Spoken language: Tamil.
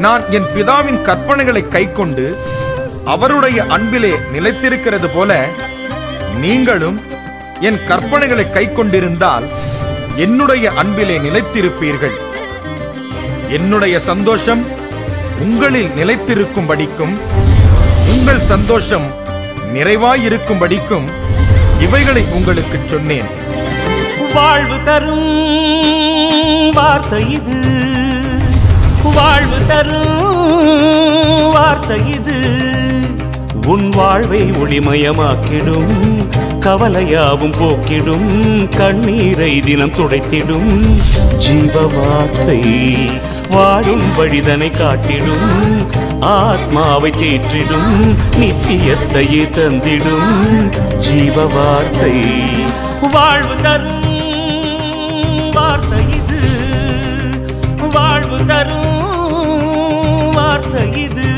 நான் என் பிதாவின் கற்பனைகளை கைக்கொண்டு அவருடைய அன்பிலே நிலைத்திருக்கிறது போல நீங்களும் என் கற்பனைகளை கைக்கொண்டிருந்தால் என்னுடைய அன்பிலே நிலைத்திருப்பீர்கள். என்னுடைய சந்தோஷம் உங்களில் நிலைத்திருக்கும்படிக்கும் உங்கள் சந்தோஷம் நிறைவாயிருக்கும்படிக்கும் இவைகளை உங்களுக்கு சொன்னேன். வாழ்வு தரும் வார்த்தை இது, வாழ்வு தரும் வார்த்தை இது. உன் வாழ்வை ஒளிமயமாக்கிடும், கவலையாவும் போக்கிடும், கண்ணீரை தினம் துடைத்திடும் ஜீவ வார்த்தை. வாழும் வழிதனை காட்டிடும், ஆத்மாவை தேற்றிடும், நித்தியத்தையே தந்திடும் ஜீவ வார்த்தை. வாழ்வு தரும் வார்த்தை இது, வாழ்வு தரும் வார்த்தை இது.